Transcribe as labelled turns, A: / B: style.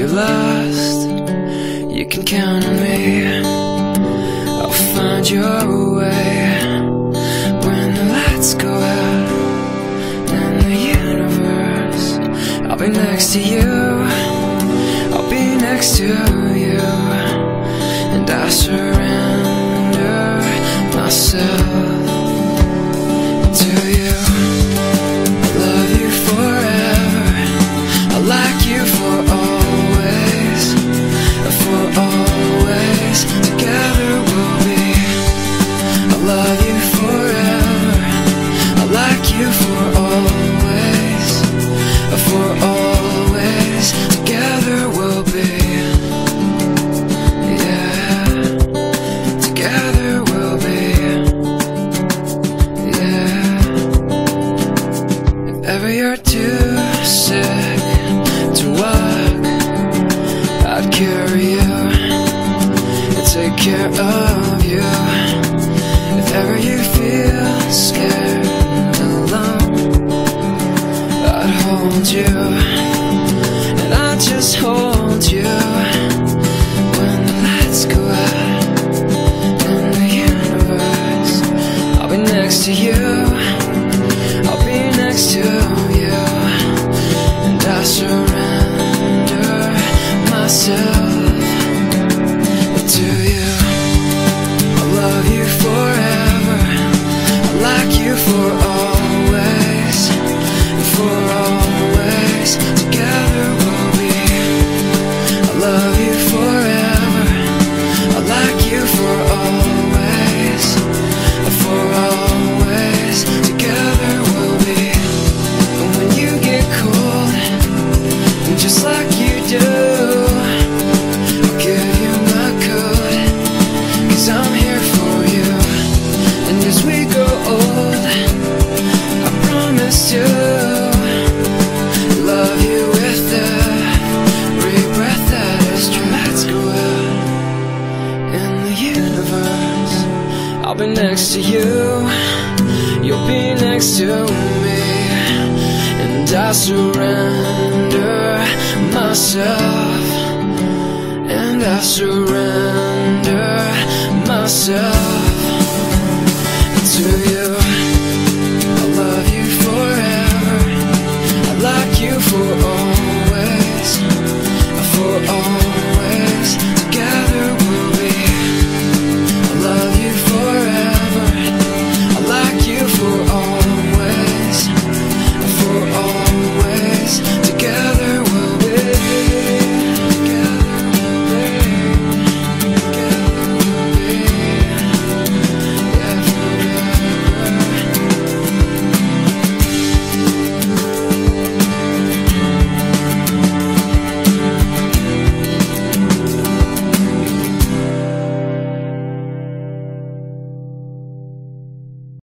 A: you're lost, you can count on me. I'll find your way when the lights go out in the universe. I'll be next to you, I'll be next to you, and I surrender myself to you. I love you forever, I like you for always, together we'll be. I love you forever, I like you for always, together we'll be. Yeah, together we'll be. Yeah. If ever you're too sick to walk, I'd carry you and take care of you. If ever you feel scared and alone, I'd hold you, and I'd just hold you when the lights go out in the universe. I'll be next to you, I'll be next to you, and I surrender myself to you. I love you forever, I like you for always, together we'll be. I love you forever, I like you for always, together we'll be. And when you get cold, and just like you do, I'll give you my coat, 'cause I'm here for you. And as we grow old, I promise to love you with every breath that is true. Let's go out in the universe. I'll be next to you, you'll be next to me, and I surrender myself, and I surrender myself to you.